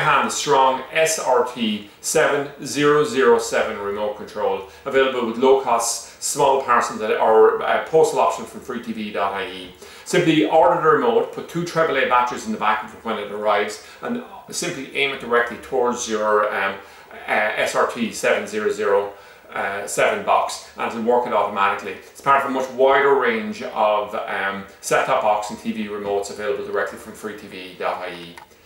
hand the strong SRT-7007 remote control, available with low-cost small parcels or postal option from freetv.ie. Simply order the remote, put two AAA batteries in the back of it when it arrives, and simply aim it directly towards your SRT-7007 box, and it'll work it automatically. It's part of a much wider range of set-top box and TV remotes available directly from freetv.ie.